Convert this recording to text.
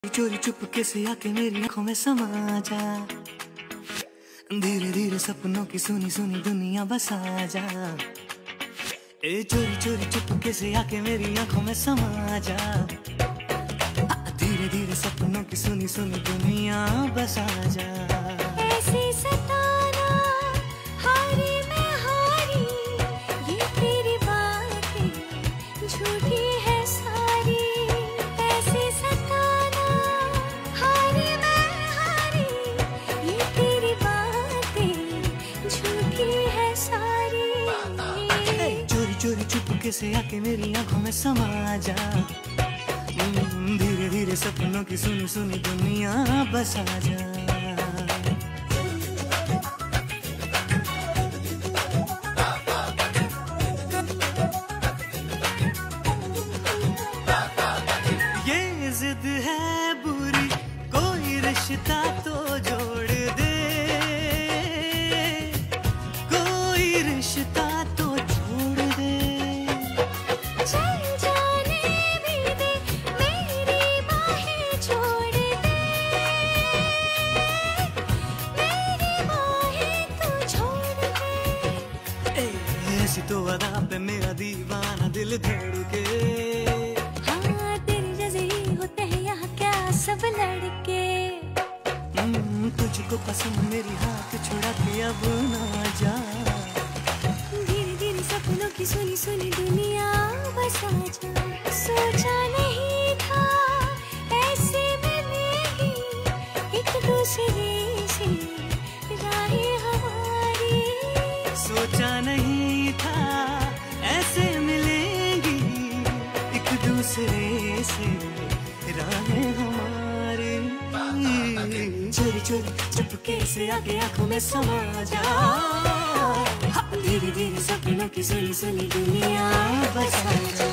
चोरी चुपके से आके मेरी आंखों में समा जा, धीरे धीरे सपनों की सुनी सुनी दुनिया बसा जा। ए चोरी चोरी चुपके से आके मेरी आंखों में समा जा, धीरे धीरे सपनों की सुनी सुनी दुनिया बसा जा। ऐसे सताना हारी मैं हारी, ये तेरी बातें झूठी है सारी। ऐसे सताना हारी मैं हारी, ये तेरी बातें झूठी है सारी। चोरी चोरी चुपके से आके मेरी आंखों में समा जा, धीरे धीरे सपनों की सुनी सुनी दुनिया बसा जा। ये जिद है बुरी, कोई रिश्ता तो जोड़ दे, कोई रिश्ता तो छोड़ दे। चल जाने भी दे, मेरी बाहें छोड़ दे, मेरी बाहें तू छोड़ दे। ऐसी तो अदा पे मेरा दीवाना दिल धड़के। हाँ तेरे जैसे ही होते हैं यहाँ क्या सब लड़के। तुझको पसंद मेरी हाथ छुड़ा के अब ना जा, धीरे धीरे सपनों की सुनी सुनी दुनिया बसा जा। सोचा नहीं था ऐसे मिलेगी एक दूसरे से राहें हमारी। सोचा नहीं था ऐसे मिलेंगी एक दूसरे से राहें हमारी। चोरी चोरी चुपके से आके आंखों में समा जा, धीरे धीरे सपनों की सुनी सुनी दुनिया बसा जा।